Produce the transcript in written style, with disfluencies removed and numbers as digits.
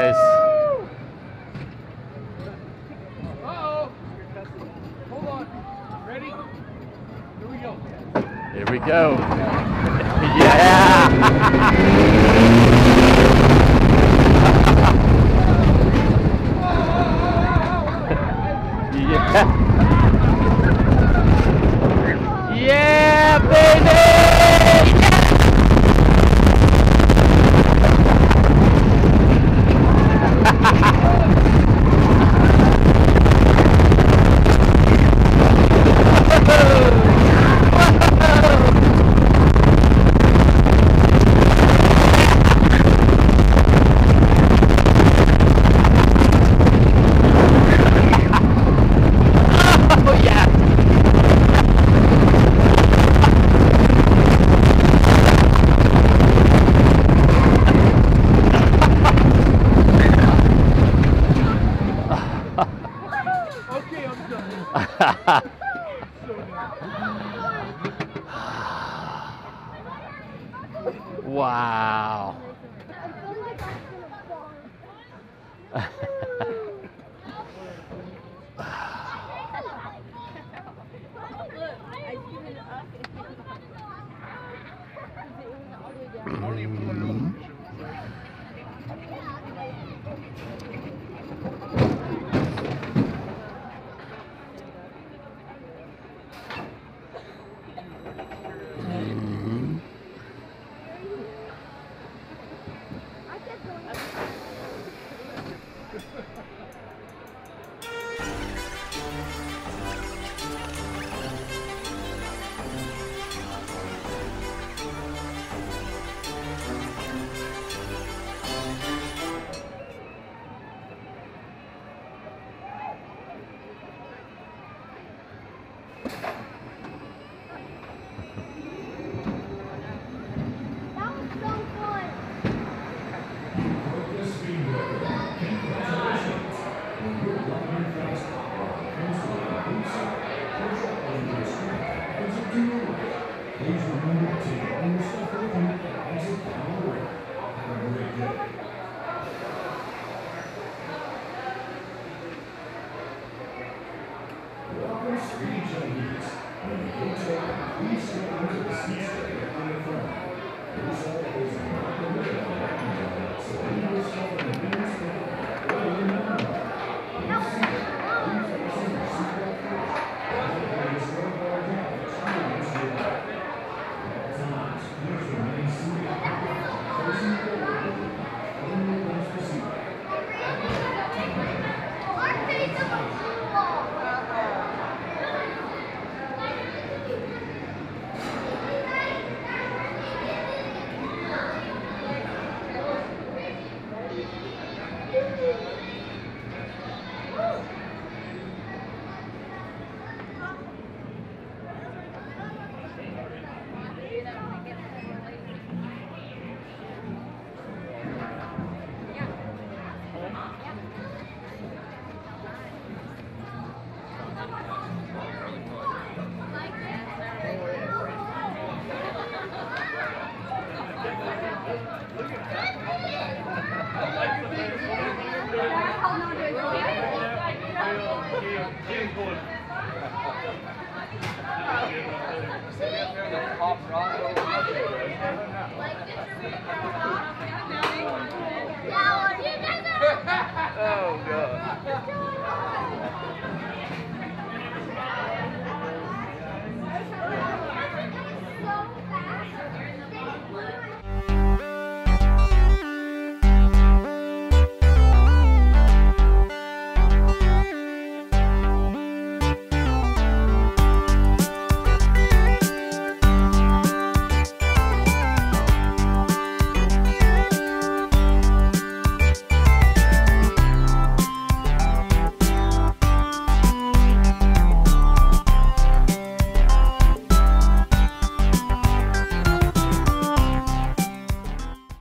boys. Uh-oh. Hold on. Ready? Here we go. Here we go. Yeah. Yeah. Yeah, baby. Okay, I'm done. Wow. I don't even want to know. Please remember to take all your stuff with you and exit down the ramp. Have a great day. Welcome, Street Junkies. When you get there, please step into the seats directly in front. This all is not permitted on that, so leave your stuff in the bin spot or in the number. Please fasten your seatbelt first. Please slow down down experience your life. At times, please remain seated. Facing forward, only once per seat. Getting going.